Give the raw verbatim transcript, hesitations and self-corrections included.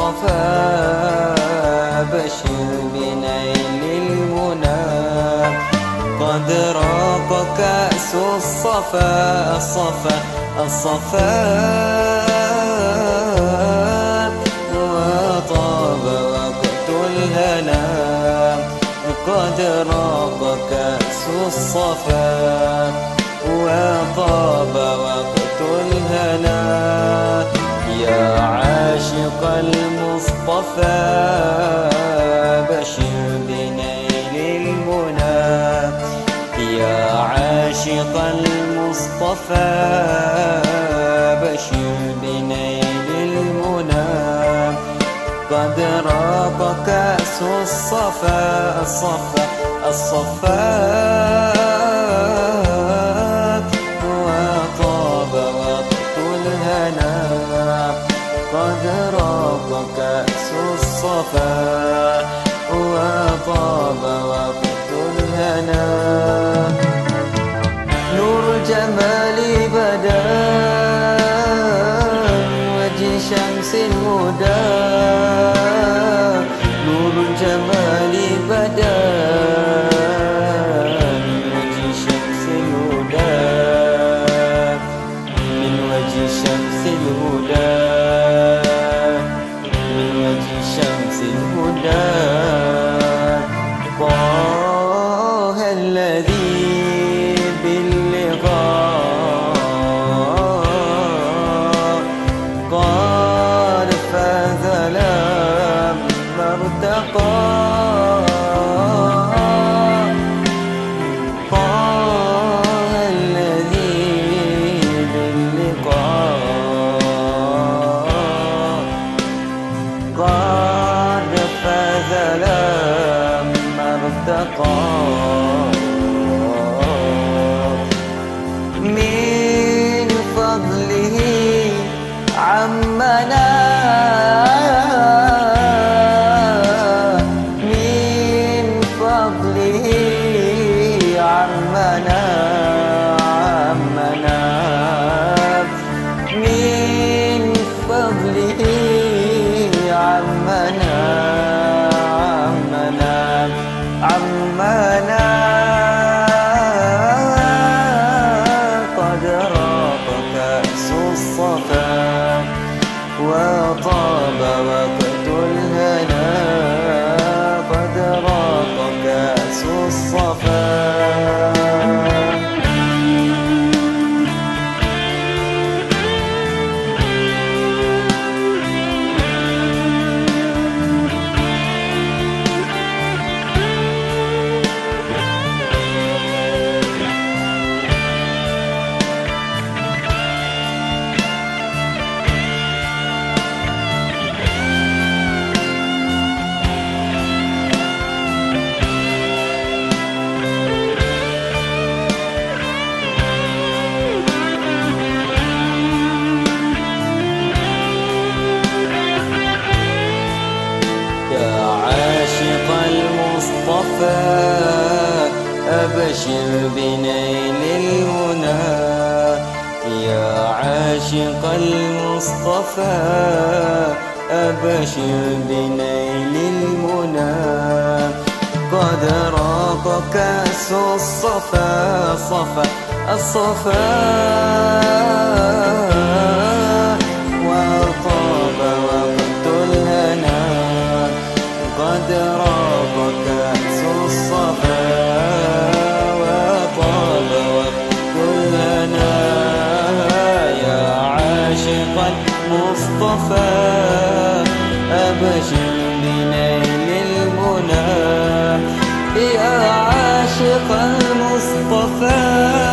المصطفى بشر بنيل المنى قد راق كأس الصفا الصفا الصفا وطاب وقت الهنا قد راق كأس الصفا وطاب وقت الهنا يا عاشق المصطفى بشر بنيل المنى يا عاشق المصطفى بشر بنيل المنى قد راق كأس الصفا الصفا الصفا وطاب وقت الهنا قد راق كأس الصفا وطاب وقت الهنا نور جمالي بدا وجه شمس الهدى نور جمالي بدا وجه شمس الهدى من وجه شمس الهدى من وجه شمس الهدى طه الذي باللقاء قد فاز لما ارتقى طه الذي باللقاء قد فاز لما ارتقى من فضله عمنا من فضله عمنا عمنا من فضله عمنا عمنا عمنا قد راق كأس الصفا وطاب وقت الهنا قد راق كأس الصفا أبشر بنيل المنى يا عاشق المصطفى أبشر بنيل المنى قد راق كأس الصفا الصفا الصفا وطاب وقت الهنا قد راق كأس الصفا وطاب وقت الهنا يا عاشق المصطفى أبشر بنيل المنى يا عاشق المصطفى